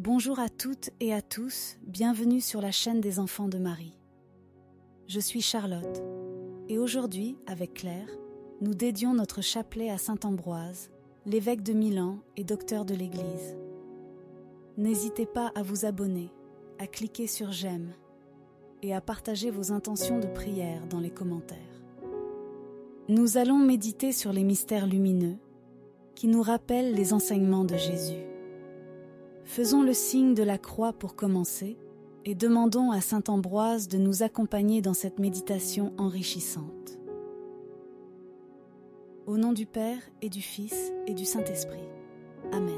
Bonjour à toutes et à tous, bienvenue sur la chaîne des enfants de Marie. Je suis Charlotte et aujourd'hui, avec Claire, nous dédions notre chapelet à saint Ambroise, l'évêque de Milan et docteur de l'Église. N'hésitez pas à vous abonner, à cliquer sur j'aime et à partager vos intentions de prière dans les commentaires. Nous allons méditer sur les mystères lumineux qui nous rappellent les enseignements de Jésus. Faisons le signe de la croix pour commencer et demandons à saint Ambroise de nous accompagner dans cette méditation enrichissante. Au nom du Père et du Fils et du Saint-Esprit. Amen.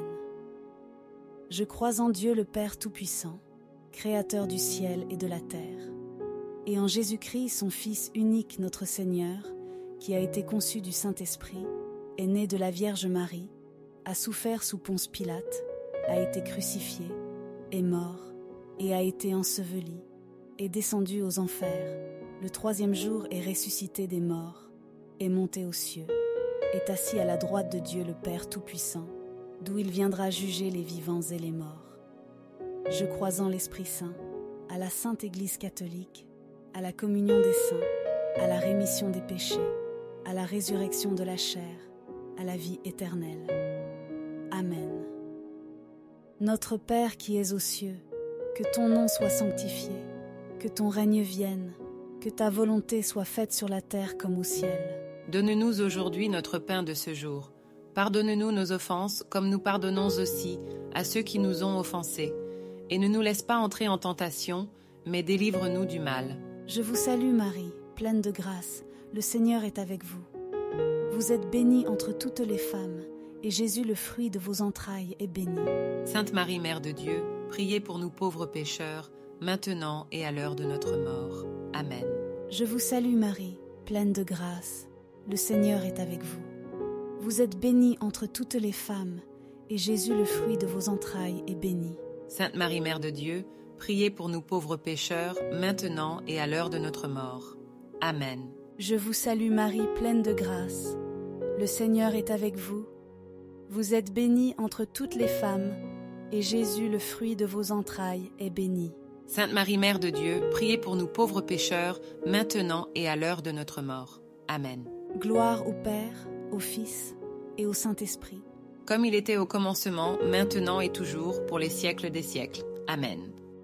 Je crois en Dieu le Père Tout-Puissant, Créateur du ciel et de la terre, et en Jésus-Christ, son Fils unique, notre Seigneur, qui a été conçu du Saint-Esprit, est né de la Vierge Marie, a souffert sous Ponce Pilate, a été crucifié, est mort, et a été enseveli, est descendu aux enfers, le troisième jour est ressuscité des morts, est monté aux cieux, est assis à la droite de Dieu le Père Tout-Puissant, d'où il viendra juger les vivants et les morts. Je crois en l'Esprit Saint, à la Sainte Église catholique, à la communion des saints, à la rémission des péchés, à la résurrection de la chair, à la vie éternelle. Amen. Notre Père qui es aux cieux, que ton nom soit sanctifié, que ton règne vienne, que ta volonté soit faite sur la terre comme au ciel. Donne-nous aujourd'hui notre pain de ce jour. Pardonne-nous nos offenses, comme nous pardonnons aussi à ceux qui nous ont offensés. Et ne nous laisse pas entrer en tentation, mais délivre-nous du mal. Je vous salue Marie, pleine de grâce, le Seigneur est avec vous. Vous êtes bénie entre toutes les femmes, et Jésus, le fruit de vos entrailles, est béni. Sainte Marie, Mère de Dieu, priez pour nous pauvres pécheurs, maintenant et à l'heure de notre mort. Amen. Je vous salue Marie, pleine de grâce, le Seigneur est avec vous. Vous êtes bénie entre toutes les femmes, et Jésus, le fruit de vos entrailles, est béni. Sainte Marie, Mère de Dieu, priez pour nous pauvres pécheurs, maintenant et à l'heure de notre mort. Amen. Je vous salue Marie, pleine de grâce, le Seigneur est avec vous. Vous êtes bénie entre toutes les femmes, et Jésus, le fruit de vos entrailles, est béni. Sainte Marie, Mère de Dieu, priez pour nous pauvres pécheurs, maintenant et à l'heure de notre mort. Amen. Gloire au Père, au Fils et au Saint-Esprit. Comme il était au commencement, maintenant et toujours, pour les siècles des siècles. Amen.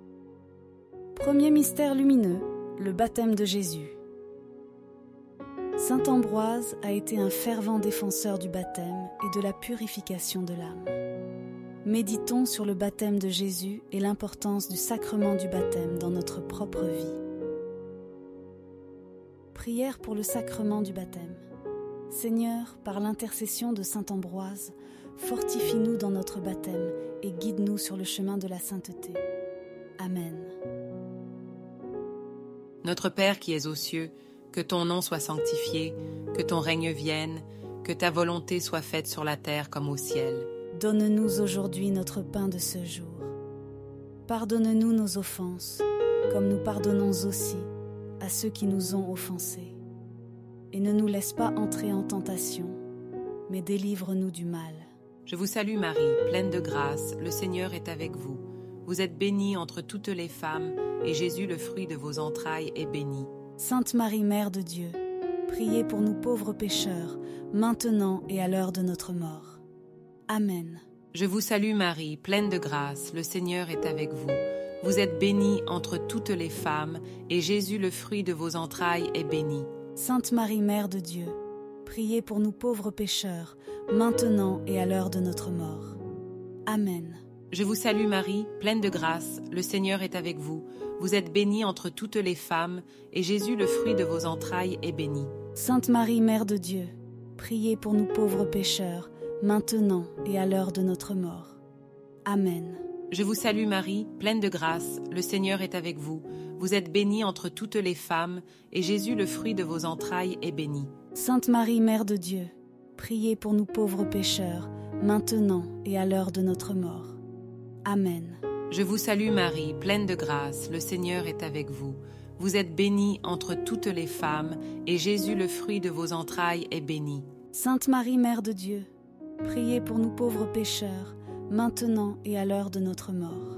Premier mystère lumineux, le baptême de Jésus. Saint Ambroise a été un fervent défenseur du baptême et de la purification de l'âme. Méditons sur le baptême de Jésus et l'importance du sacrement du baptême dans notre propre vie. Prière pour le sacrement du baptême. Seigneur, par l'intercession de Saint Ambroise, fortifie-nous dans notre baptême et guide-nous sur le chemin de la sainteté. Amen. Notre Père qui es aux cieux, que ton nom soit sanctifié, que ton règne vienne, que ta volonté soit faite sur la terre comme au ciel. Donne-nous aujourd'hui notre pain de ce jour. Pardonne-nous nos offenses, comme nous pardonnons aussi à ceux qui nous ont offensés. Et ne nous laisse pas entrer en tentation, mais délivre-nous du mal. Je vous salue Marie, pleine de grâce, le Seigneur est avec vous. Vous êtes bénie entre toutes les femmes, et Jésus, le fruit de vos entrailles, est béni. Sainte Marie, Mère de Dieu, priez pour nous pauvres pécheurs, maintenant et à l'heure de notre mort. Amen. Je vous salue Marie, pleine de grâce, le Seigneur est avec vous. Vous êtes bénie entre toutes les femmes, et Jésus, le fruit de vos entrailles, est béni. Sainte Marie, Mère de Dieu, priez pour nous pauvres pécheurs, maintenant et à l'heure de notre mort. Amen. Je vous salue Marie, pleine de grâce, le Seigneur est avec vous. Vous êtes bénie entre toutes les femmes, et Jésus, le fruit de vos entrailles, est béni. Sainte Marie, Mère de Dieu, priez pour nous pauvres pécheurs, maintenant et à l'heure de notre mort. Amen. Je vous salue Marie, pleine de grâce, le Seigneur est avec vous. Vous êtes bénie entre toutes les femmes, et Jésus, le fruit de vos entrailles, est béni. Sainte Marie, Mère de Dieu, priez pour nous pauvres pécheurs, maintenant et à l'heure de notre mort. Amen. Je vous salue Marie, pleine de grâce, le Seigneur est avec vous. Vous êtes bénie entre toutes les femmes, et Jésus, le fruit de vos entrailles, est béni. Sainte Marie, Mère de Dieu, priez pour nous pauvres pécheurs, maintenant et à l'heure de notre mort.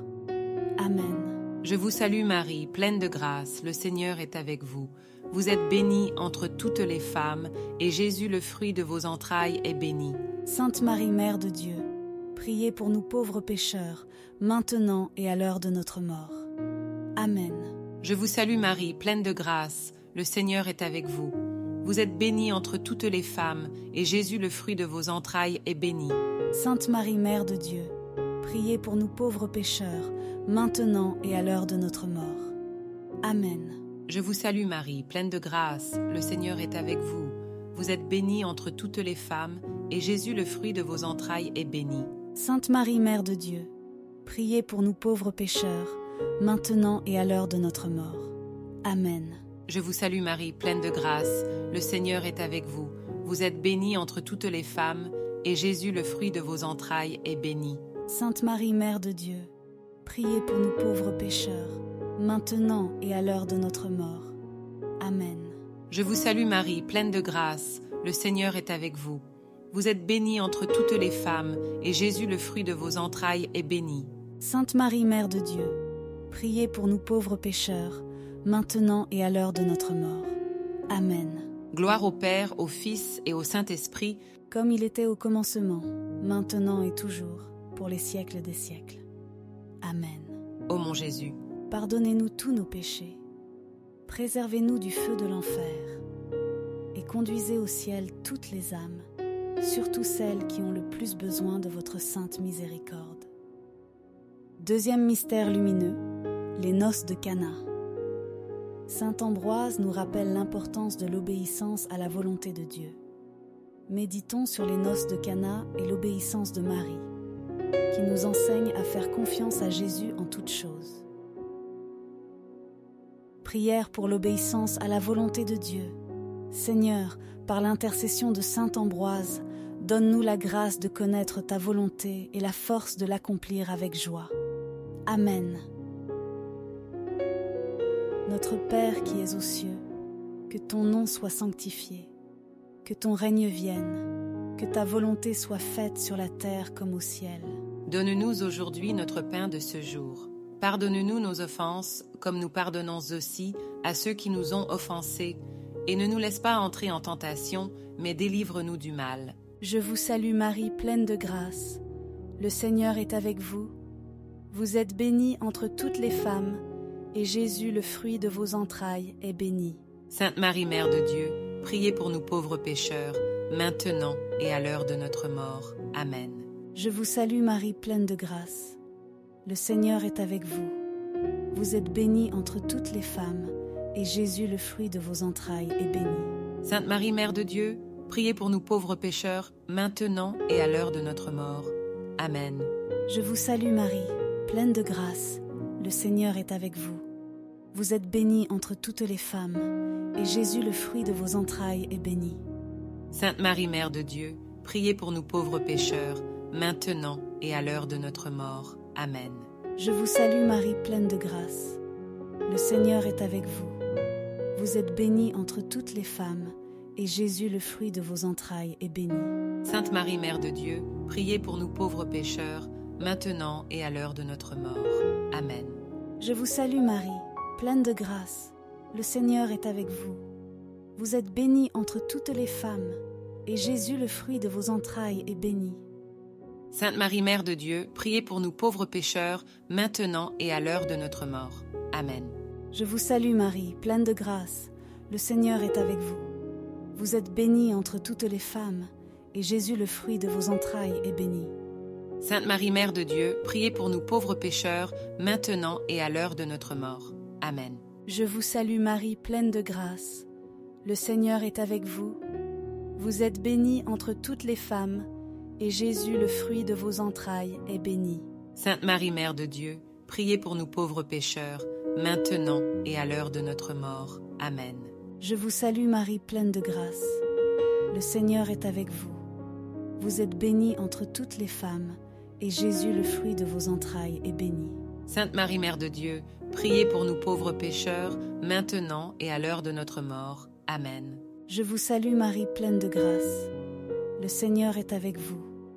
Amen. Je vous salue Marie, pleine de grâce, le Seigneur est avec vous. Vous êtes bénie entre toutes les femmes, et Jésus, le fruit de vos entrailles, est béni. Sainte Marie, Mère de Dieu, priez pour nous pauvres pécheurs, maintenant et à l'heure de notre mort. Amen. Je vous salue Marie, pleine de grâce, le Seigneur est avec vous. Vous êtes bénie entre toutes les femmes, et Jésus, le fruit de vos entrailles, est béni. Sainte Marie, Mère de Dieu, priez pour nous pauvres pécheurs, maintenant et à l'heure de notre mort. Amen. Je vous salue Marie, pleine de grâce, le Seigneur est avec vous. Vous êtes bénie entre toutes les femmes, et Jésus, le fruit de vos entrailles, est béni. Sainte Marie, Mère de Dieu, priez pour nous pauvres pécheurs, maintenant et à l'heure de notre mort. Amen. Je vous salue Marie, pleine de grâce, le Seigneur est avec vous. Vous êtes bénie entre toutes les femmes, et Jésus, le fruit de vos entrailles, est béni. Sainte Marie, Mère de Dieu, priez pour nous pauvres pécheurs, maintenant et à l'heure de notre mort. Amen. Je vous salue Marie, pleine de grâce, le Seigneur est avec vous. Vous êtes bénie entre toutes les femmes, et Jésus, le fruit de vos entrailles, est béni. Sainte Marie, Mère de Dieu, priez pour nous pauvres pécheurs, maintenant et à l'heure de notre mort. Amen. Gloire au Père, au Fils et au Saint-Esprit, comme il était au commencement, maintenant et toujours, pour les siècles des siècles. Amen. Ô mon Jésus, pardonnez-nous tous nos péchés, préservez-nous du feu de l'enfer, et conduisez au ciel toutes les âmes, surtout celles qui ont le plus besoin de votre sainte miséricorde. Deuxième mystère lumineux, les noces de Cana. Saint Ambroise nous rappelle l'importance de l'obéissance à la volonté de Dieu. Méditons sur les noces de Cana et l'obéissance de Marie, qui nous enseigne à faire confiance à Jésus en toutes choses. Prière pour l'obéissance à la volonté de Dieu. Seigneur, par l'intercession de Saint Ambroise, donne-nous la grâce de connaître ta volonté et la force de l'accomplir avec joie. Amen. Notre Père qui es aux cieux, que ton nom soit sanctifié, que ton règne vienne, que ta volonté soit faite sur la terre comme au ciel. Donne-nous aujourd'hui notre pain de ce jour. Pardonne-nous nos offenses, comme nous pardonnons aussi à ceux qui nous ont offensés, et ne nous laisse pas entrer en tentation, mais délivre-nous du mal. Je vous salue Marie, pleine de grâce. Le Seigneur est avec vous. Vous êtes bénie entre toutes les femmes, et Jésus, le fruit de vos entrailles, est béni. Sainte Marie, Mère de Dieu, priez pour nous pauvres pécheurs, maintenant et à l'heure de notre mort. Amen. Je vous salue Marie, pleine de grâce. Le Seigneur est avec vous. Vous êtes bénie entre toutes les femmes, et Jésus, le fruit de vos entrailles, est béni. Sainte Marie, Mère de Dieu, priez pour nous pauvres pécheurs, maintenant et à l'heure de notre mort. Amen. Je vous salue Marie, pleine de grâce. Le Seigneur est avec vous. Vous êtes bénie entre toutes les femmes, et Jésus, le fruit de vos entrailles, est béni. Sainte Marie, Mère de Dieu, priez pour nous pauvres pécheurs, maintenant et à l'heure de notre mort. Amen. Je vous salue Marie, pleine de grâce. Le Seigneur est avec vous. Vous êtes bénie entre toutes les femmes, et Jésus, le fruit de vos entrailles, est béni. Sainte Marie, Mère de Dieu, priez pour nous pauvres pécheurs, maintenant et à l'heure de notre mort. Amen. Je vous salue Marie, pleine de grâce. Le Seigneur est avec vous. Vous êtes bénie entre toutes les femmes, et Jésus, le fruit de vos entrailles, est béni. Sainte Marie, Mère de Dieu, priez pour nous pauvres pécheurs, maintenant et à l'heure de notre mort. Amen. Je vous salue Marie, pleine de grâce. Le Seigneur est avec vous. Vous êtes bénie entre toutes les femmes, et Jésus, le fruit de vos entrailles, est béni. Sainte Marie, Mère de Dieu, priez pour nous pauvres pécheurs, maintenant et à l'heure de notre mort. Amen. Je vous salue Marie, pleine de grâce. Le Seigneur est avec vous. Vous êtes bénie entre toutes les femmes, et Jésus, le fruit de vos entrailles, est béni. Sainte Marie, Mère de Dieu, priez pour nous pauvres pécheurs, maintenant et à l'heure de notre mort. Amen. Je vous salue Marie, pleine de grâce. Le Seigneur est avec vous. Vous êtes bénie entre toutes les femmes, et Jésus, le fruit de vos entrailles, est béni. Sainte Marie, Mère de Dieu, priez pour nous pauvres pécheurs, maintenant et à l'heure de notre mort. Amen. Je vous salue Marie, pleine de grâce. Le Seigneur est avec vous.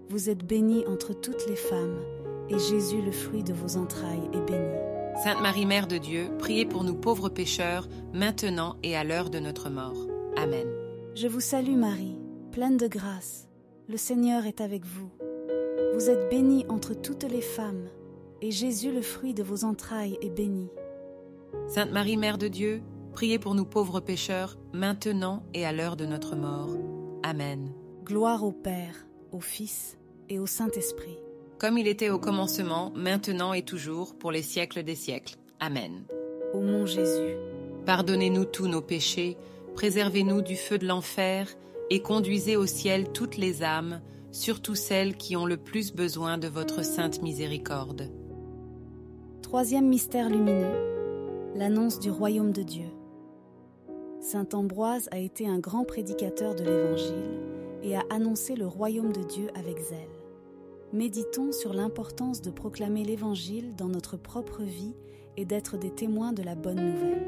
Vous êtes bénie entre toutes les femmes, et Jésus, le fruit de vos entrailles, est béni. Sainte Marie, Mère de Dieu, priez pour nous pauvres pécheurs, maintenant et à l'heure de notre mort. Amen. Je vous salue Marie, pleine de grâce. Le Seigneur est avec vous. Vous êtes bénie entre toutes les femmes, et Jésus, le fruit de vos entrailles, est béni. Sainte Marie, Mère de Dieu, priez pour nous pauvres pécheurs, maintenant et à l'heure de notre mort. Amen. Gloire au Père, au Fils et au Saint-Esprit. Comme il était au commencement, maintenant et toujours, pour les siècles des siècles. Amen. Ô mon Jésus, pardonnez-nous tous nos péchés, préservez-nous du feu de l'enfer et conduisez au ciel toutes les âmes, surtout celles qui ont le plus besoin de votre sainte miséricorde. Troisième mystère lumineux, l'annonce du royaume de Dieu. Saint Ambroise a été un grand prédicateur de l'Évangile et a annoncé le royaume de Dieu avec zèle. Méditons sur l'importance de proclamer l'Évangile dans notre propre vie et d'être des témoins de la bonne nouvelle.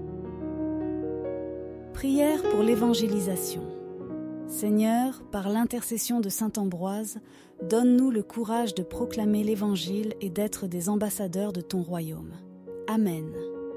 Prière pour l'évangélisation. Seigneur, par l'intercession de saint Ambroise, donne-nous le courage de proclamer l'Évangile et d'être des ambassadeurs de ton royaume. Amen.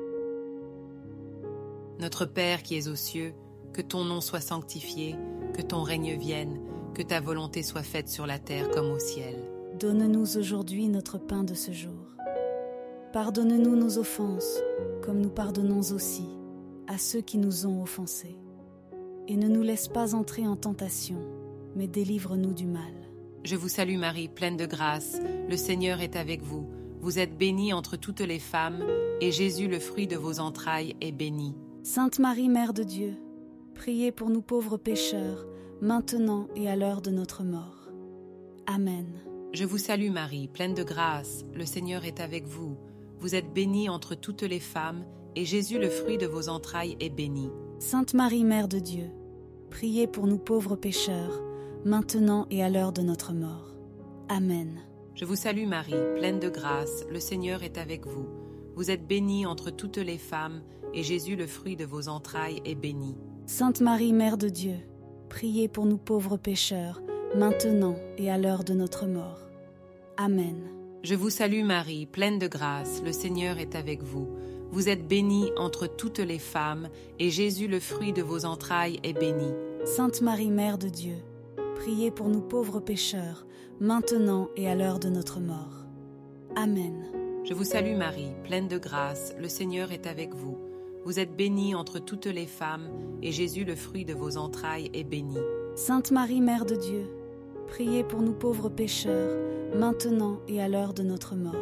Notre Père qui es aux cieux, que ton nom soit sanctifié, que ton règne vienne, que ta volonté soit faite sur la terre comme au ciel. Donne-nous aujourd'hui notre pain de ce jour. Pardonne-nous nos offenses, comme nous pardonnons aussi à ceux qui nous ont offensés. Et ne nous laisse pas entrer en tentation, mais délivre-nous du mal. Je vous salue Marie, pleine de grâce, le Seigneur est avec vous. Vous êtes bénie entre toutes les femmes, et Jésus, le fruit de vos entrailles, est béni. Sainte Marie, Mère de Dieu, priez pour nous pauvres pécheurs, maintenant et à l'heure de notre mort. Amen. Je vous salue Marie, pleine de grâce, le Seigneur est avec vous. Vous êtes bénie entre toutes les femmes, et Jésus, le fruit de vos entrailles, est béni. Sainte Marie, Mère de Dieu, priez pour nous pauvres pécheurs, maintenant et à l'heure de notre mort. Amen. Je vous salue Marie, pleine de grâce, le Seigneur est avec vous. Vous êtes bénie entre toutes les femmes, et Jésus, le fruit de vos entrailles, est béni. Sainte Marie, Mère de Dieu, priez pour nous pauvres pécheurs, maintenant et à l'heure de notre mort. Amen. Je vous salue Marie, pleine de grâce, le Seigneur est avec vous. Vous êtes bénie entre toutes les femmes, et Jésus, le fruit de vos entrailles, est béni. Sainte Marie, Mère de Dieu, priez pour nous pauvres pécheurs, maintenant et à l'heure de notre mort. Amen. Je vous salue Marie, pleine de grâce, le Seigneur est avec vous. Vous êtes bénie entre toutes les femmes, et Jésus, le fruit de vos entrailles, est béni. Sainte Marie, Mère de Dieu, priez pour nous pauvres pécheurs, maintenant et à l'heure de notre mort.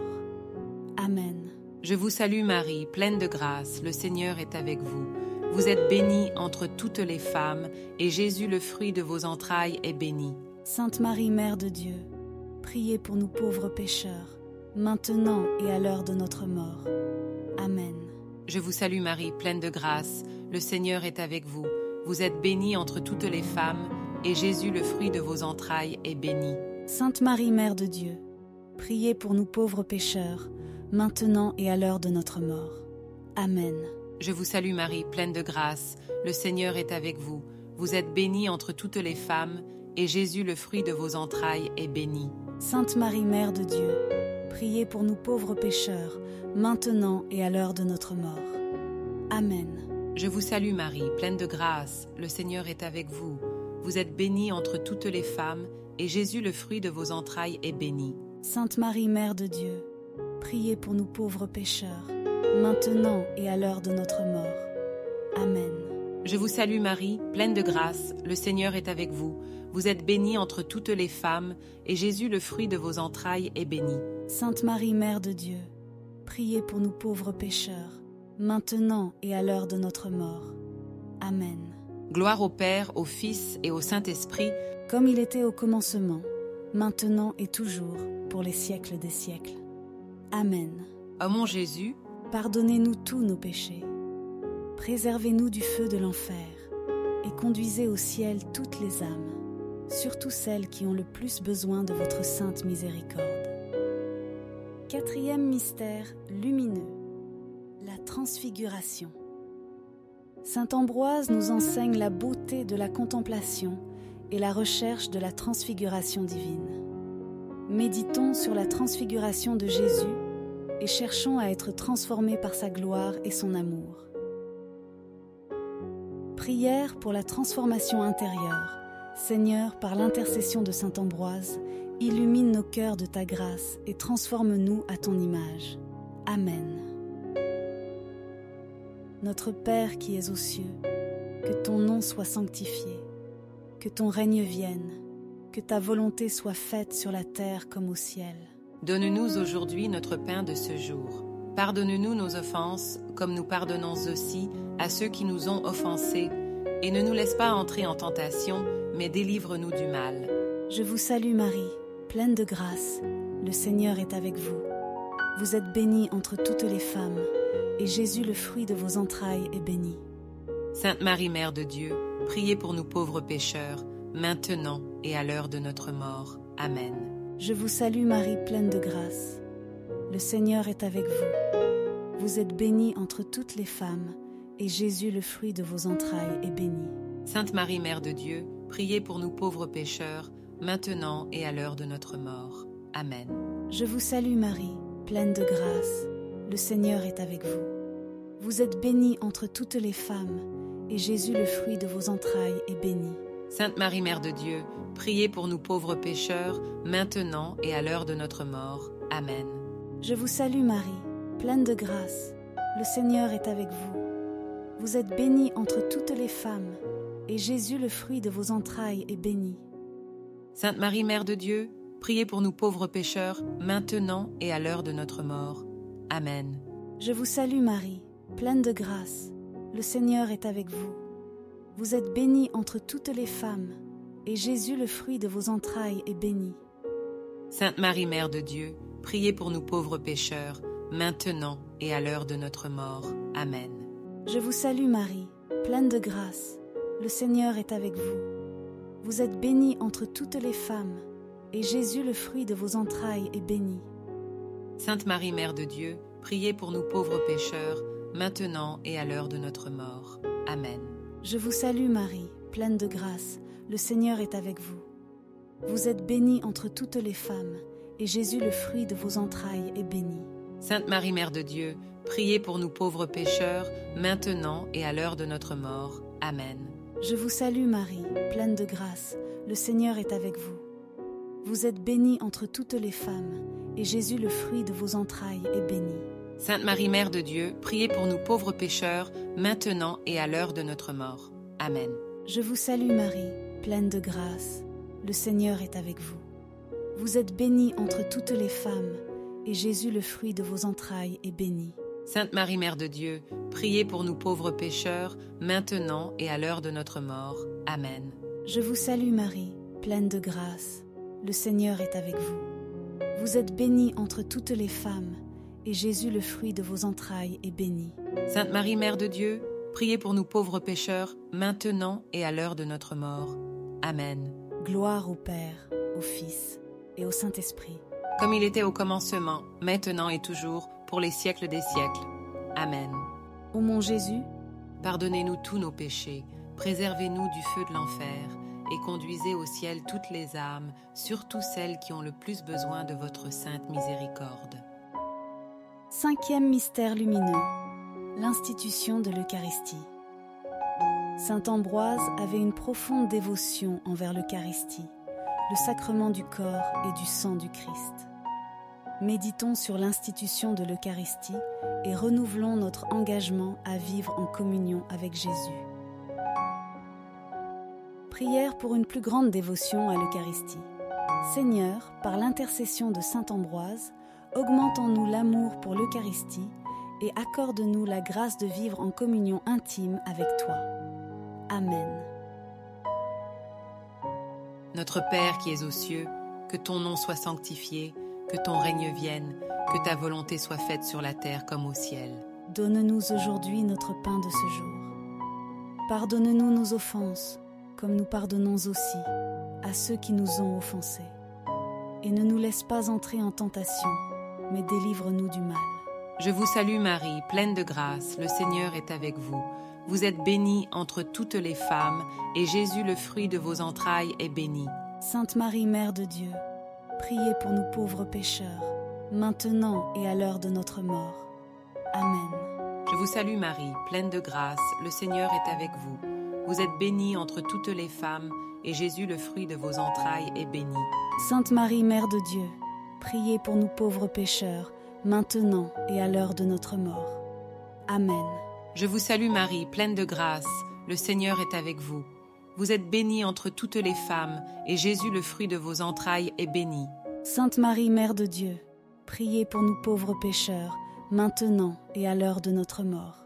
Amen. Je vous salue Marie, pleine de grâce, le Seigneur est avec vous. Vous êtes bénie entre toutes les femmes, et Jésus, le fruit de vos entrailles, est béni. Sainte Marie, Mère de Dieu, priez pour nous pauvres pécheurs, maintenant et à l'heure de notre mort. Amen. Je vous salue Marie, pleine de grâce, le Seigneur est avec vous. Vous êtes bénie entre toutes les femmes, et Jésus, le fruit de vos entrailles, est béni. Sainte Marie, Mère de Dieu, priez pour nous pauvres pécheurs, maintenant et à l'heure de notre mort. Amen. Je vous salue Marie, pleine de grâce, le Seigneur est avec vous. Vous êtes bénie entre toutes les femmes, et Jésus, le fruit de vos entrailles, est béni. Sainte Marie, Mère de Dieu, priez pour nous pauvres pécheurs, maintenant et à l'heure de notre mort. Amen. Je vous salue Marie, pleine de grâce, le Seigneur est avec vous. Vous êtes bénie entre toutes les femmes, et Jésus, le fruit de vos entrailles, est béni. Sainte Marie, Mère de Dieu, priez pour nous pauvres pécheurs, maintenant et à l'heure de notre mort. Amen. Je vous salue Marie, pleine de grâce, le Seigneur est avec vous. Vous êtes bénie entre toutes les femmes, et Jésus, le fruit de vos entrailles, est béni. Sainte Marie, Mère de Dieu, priez pour nous pauvres pécheurs, maintenant et à l'heure de notre mort. Amen. Gloire au Père, au Fils et au Saint-Esprit, comme il était au commencement, maintenant et toujours, pour les siècles des siècles. Amen. Ô mon Jésus, pardonnez-nous tous nos péchés, préservez-nous du feu de l'enfer, et conduisez au ciel toutes les âmes, surtout celles qui ont le plus besoin de votre sainte miséricorde. Quatrième mystère lumineux, la transfiguration. Saint Ambroise nous enseigne la beauté de la contemplation et la recherche de la transfiguration divine. Méditons sur la transfiguration de Jésus et cherchons à être transformés par sa gloire et son amour. Prière pour la transformation intérieure. Seigneur, par l'intercession de saint Ambroise, illumine nos cœurs de ta grâce et transforme-nous à ton image. Amen. Notre Père qui es aux cieux, que ton nom soit sanctifié, que ton règne vienne, que ta volonté soit faite sur la terre comme au ciel. Donne-nous aujourd'hui notre pain de ce jour. Pardonne-nous nos offenses, comme nous pardonnons aussi à ceux qui nous ont offensés, et ne nous laisse pas entrer en tentation, mais délivre-nous du mal. Je vous salue Marie, pleine de grâce, le Seigneur est avec vous. Vous êtes bénie entre toutes les femmes, et Jésus, le fruit de vos entrailles, est béni. Sainte Marie, Mère de Dieu, priez pour nous pauvres pécheurs, maintenant et à l'heure de notre mort. Amen. Je vous salue Marie, pleine de grâce. Le Seigneur est avec vous. Vous êtes bénie entre toutes les femmes, et Jésus, le fruit de vos entrailles, est béni. Sainte Marie, Mère de Dieu, priez pour nous pauvres pécheurs, maintenant et à l'heure de notre mort. Amen. Je vous salue Marie, pleine de grâce. Le Seigneur est avec vous. Vous êtes bénie entre toutes les femmes, et Jésus, le fruit de vos entrailles, est béni. Sainte Marie, Mère de Dieu, priez pour nous pauvres pécheurs, maintenant et à l'heure de notre mort. Amen. Je vous salue Marie, pleine de grâce. Le Seigneur est avec vous. Vous êtes bénie entre toutes les femmes, et Jésus, le fruit de vos entrailles, est béni. Sainte Marie, Mère de Dieu, priez pour nous pauvres pécheurs, maintenant et à l'heure de notre mort. Amen. Je vous salue Marie, pleine de grâce. Le Seigneur est avec vous. Vous êtes bénie entre toutes les femmes, et Jésus, le fruit de vos entrailles, est béni. Sainte Marie, Mère de Dieu, priez pour nous pauvres pécheurs, maintenant et à l'heure de notre mort. Amen. Je vous salue Marie, pleine de grâce. Le Seigneur est avec vous. Vous êtes bénie entre toutes les femmes, et Jésus, le fruit de vos entrailles, est béni. Sainte Marie, Mère de Dieu, priez pour nous pauvres pécheurs, maintenant et à l'heure de notre mort. Amen. Je vous salue Marie, pleine de grâce. Le Seigneur est avec vous. Vous êtes bénie entre toutes les femmes, et Jésus, le fruit de vos entrailles, est béni. Sainte Marie, Mère de Dieu, priez pour nous pauvres pécheurs, maintenant et à l'heure de notre mort. Amen. Je vous salue Marie, pleine de grâce. Le Seigneur est avec vous. Vous êtes bénie entre toutes les femmes, et Jésus, le fruit de vos entrailles, est béni. Sainte Marie, Mère de Dieu, priez pour nous pauvres pécheurs, maintenant et à l'heure de notre mort. Amen. Je vous salue Marie, pleine de grâce. Le Seigneur est avec vous. Vous êtes bénie entre toutes les femmes, et Jésus, le fruit de vos entrailles, est béni. Sainte Marie, Mère de Dieu, priez pour nous pauvres pécheurs, maintenant et à l'heure de notre mort. Amen. Je vous salue Marie, pleine de grâce. Le Seigneur est avec vous. Vous êtes bénie entre toutes les femmes, et Jésus, le fruit de vos entrailles, est béni. Sainte Marie, Mère de Dieu, priez pour nous pauvres pécheurs, maintenant et à l'heure de notre mort. Amen. Gloire au Père, au Fils et au Saint-Esprit. Comme il était au commencement, maintenant et toujours, pour les siècles des siècles. Amen. Ô mon Jésus, pardonnez-nous tous nos péchés, préservez-nous du feu de l'enfer, et conduisez au ciel toutes les âmes, surtout celles qui ont le plus besoin de votre sainte miséricorde. 5e mystère lumineux, l'institution de l'Eucharistie. Saint Ambroise avait une profonde dévotion envers l'Eucharistie, le sacrement du corps et du sang du Christ. Méditons sur l'institution de l'Eucharistie et renouvelons notre engagement à vivre en communion avec Jésus. Prière pour une plus grande dévotion à l'Eucharistie. Seigneur, par l'intercession de saint Ambroise, augmente en nous l'amour pour l'Eucharistie et accorde-nous la grâce de vivre en communion intime avec toi. Amen. Notre Père qui es aux cieux, que ton nom soit sanctifié, que ton règne vienne, que ta volonté soit faite sur la terre comme au ciel. Donne-nous aujourd'hui notre pain de ce jour. Pardonne-nous nos offenses, comme nous pardonnons aussi à ceux qui nous ont offensés. Et ne nous laisse pas entrer en tentation, mais délivre-nous du mal. Je vous salue Marie, pleine de grâce, le Seigneur est avec vous. vous êtes bénie entre toutes les femmes, et Jésus, le fruit de vos entrailles, est béni. Sainte Marie, Mère de Dieu, priez pour nous pauvres pécheurs, maintenant et à l'heure de notre mort. Amen. Je vous salue Marie, pleine de grâce, le Seigneur est avec vous. Vous êtes bénie entre toutes les femmes, et Jésus, le fruit de vos entrailles, est béni. Sainte Marie, Mère de Dieu, priez pour nous pauvres pécheurs, maintenant et à l'heure de notre mort. Amen. Je vous salue Marie, pleine de grâce, le Seigneur est avec vous. Vous êtes bénie entre toutes les femmes, et Jésus, le fruit de vos entrailles, est béni. Sainte Marie, Mère de Dieu, priez pour nous pauvres pécheurs, maintenant et à l'heure de notre mort.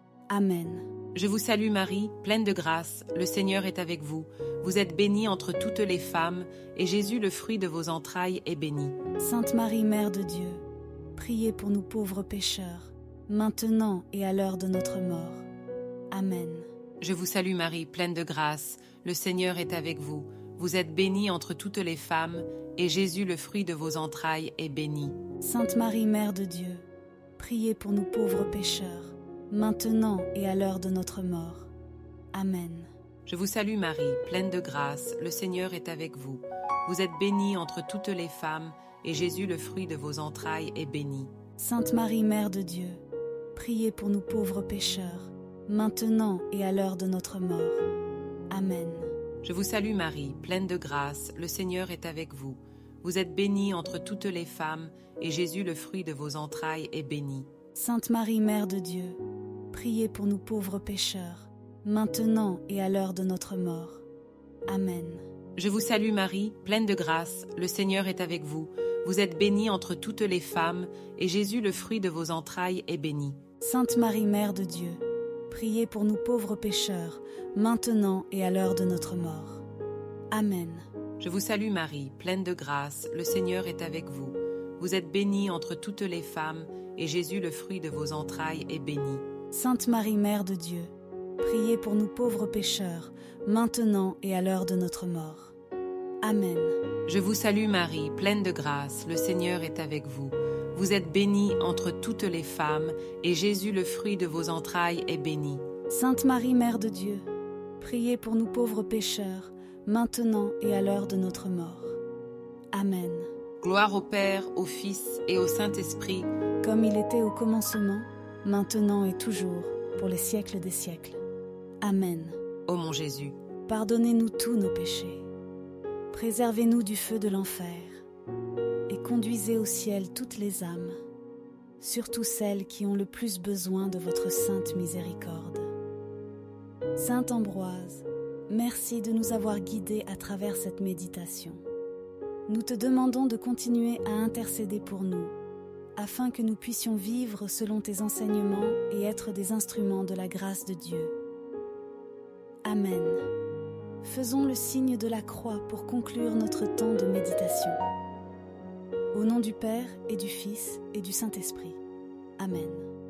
Amen. Je vous salue Marie, pleine de grâce, le Seigneur est avec vous. Vous êtes bénie entre toutes les femmes, et Jésus, le fruit de vos entrailles, est béni. Sainte Marie, Mère de Dieu, priez pour nous pauvres pécheurs, maintenant et à l'heure de notre mort. Amen. Je vous salue Marie, pleine de grâce, le Seigneur est avec vous. Vous êtes bénie entre toutes les femmes, et Jésus, le fruit de vos entrailles, est béni. Sainte Marie, Mère de Dieu, priez pour nous pauvres pécheurs, maintenant et à l'heure de notre mort. Amen. Je vous salue Marie, pleine de grâce, le Seigneur est avec vous. Vous êtes bénie entre toutes les femmes, et Jésus, le fruit de vos entrailles, est béni. Sainte Marie, Mère de Dieu, priez pour nous pauvres pécheurs, maintenant et à l'heure de notre mort. Amen. Je vous salue Marie, pleine de grâce, le Seigneur est avec vous. Vous êtes bénie entre toutes les femmes, et Jésus, le fruit de vos entrailles, est béni. Sainte Marie, Mère de Dieu, priez pour nous pauvres pécheurs, maintenant et à l'heure de notre mort. Amen. Je vous salue Marie, pleine de grâce, le Seigneur est avec vous. Vous êtes bénie entre toutes les femmes, et Jésus, le fruit de vos entrailles, est béni. Sainte Marie, Mère de Dieu, priez pour nous pauvres pécheurs, maintenant et à l'heure de notre mort. Amen. Je vous salue Marie, pleine de grâce, le Seigneur est avec vous. Vous êtes bénie entre toutes les femmes, et Jésus, le fruit de vos entrailles, est béni. Sainte Marie, Mère de Dieu, priez pour nous pauvres pécheurs, maintenant et à l'heure de notre mort. Amen. Je vous salue Marie, pleine de grâce, le Seigneur est avec vous. Vous êtes bénie entre toutes les femmes, et Jésus, le fruit de vos entrailles, est béni. Sainte Marie, Mère de Dieu, priez pour nous pauvres pécheurs, maintenant et à l'heure de notre mort. Amen. Gloire au Père, au Fils et au Saint-Esprit, comme il était au commencement, maintenant et toujours, pour les siècles des siècles. Amen. Ô mon Jésus, pardonnez-nous tous nos péchés, préservez-nous du feu de l'enfer, et conduisez au ciel toutes les âmes, surtout celles qui ont le plus besoin de votre sainte miséricorde. Saint Ambroise, merci de nous avoir guidés à travers cette méditation. Nous te demandons de continuer à intercéder pour nous, afin que nous puissions vivre selon tes enseignements et être des instruments de la grâce de Dieu. Amen. Faisons le signe de la croix pour conclure notre temps de méditation. Au nom du Père et du Fils et du Saint-Esprit. Amen.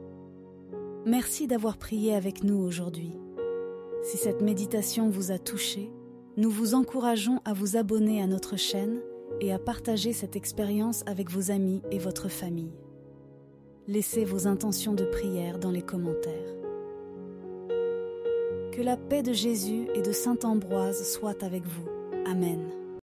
Merci d'avoir prié avec nous aujourd'hui. Si cette méditation vous a touché, nous vous encourageons à vous abonner à notre chaîne et à partager cette expérience avec vos amis et votre famille. Laissez vos intentions de prière dans les commentaires. Que la paix de Jésus et de Saint Ambroise soit avec vous. Amen.